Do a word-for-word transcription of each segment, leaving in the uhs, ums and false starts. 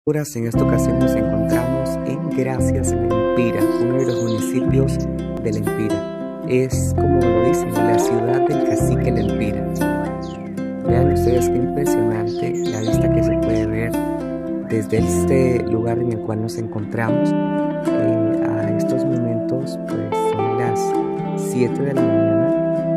En esta ocasión nos encontramos en Gracias Lempira, uno de los municipios de Lempira. Es, como lo dicen, la ciudad del cacique Lempira. Vean ustedes qué impresionante la vista que se puede ver desde este lugar en el cual nos encontramos. Eh, a estos momentos pues son las siete de la mañana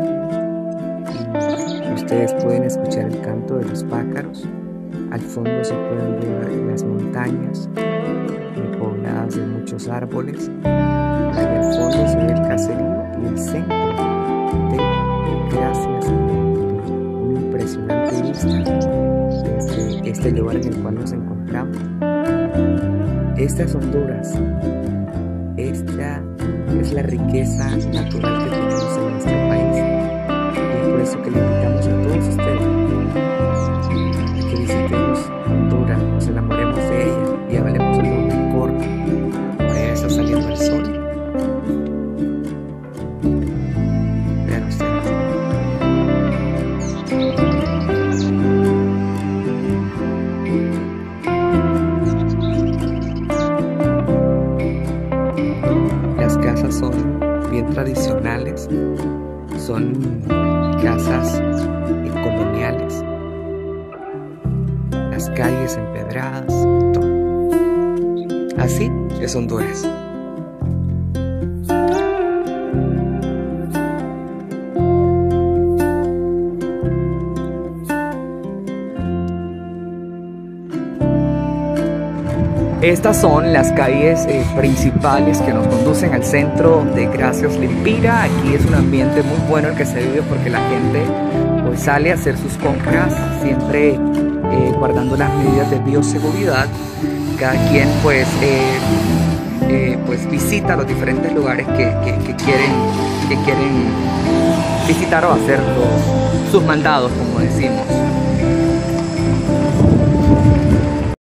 y ustedes pueden escuchar el canto de los pájaros. Al fondo se pueden ver las montañas pobladas de muchos árboles. Allá al fondo se ve el caserío y el centro de Gracias Lempira. Una impresionante vista desde este lugar en el cual nos encontramos. Esta es Honduras. Esta es la riqueza natural que tenemos en nuestro país. Y es por eso que le invitamos a todos ustedes que visitemos Honduras, nos enamoremos de ella y hablemos de lo mejor. Por allá está saliendo el sol. Vean ustedes. Las casas son bien tradicionales, son casas coloniales. Las calles empedradas, todo. Así es Honduras. Estas son las calles eh, principales que nos conducen al centro de Gracias Lempira. Aquí es un ambiente muy bueno el que se vive porque la gente pues sale a hacer sus compras siempre eh, guardando las medidas de bioseguridad. Cada quien pues, eh, eh, pues visita los diferentes lugares que, que, que, quieren, que quieren visitar o hacer los, sus mandados, como decimos.